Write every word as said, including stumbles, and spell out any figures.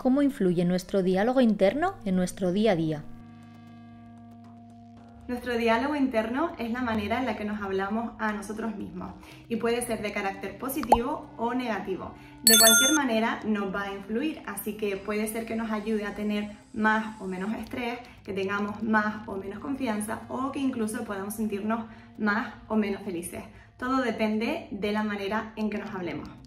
cómo influye nuestro diálogo interno en nuestro día a día. Nuestro diálogo interno es la manera en la que nos hablamos a nosotros mismos y puede ser de carácter positivo o negativo. De cualquier manera nos va a influir, así que puede ser que nos ayude a tener más o menos estrés, que tengamos más o menos confianza o que incluso podamos sentirnos más o menos felices. Todo depende de la manera en que nos hablemos.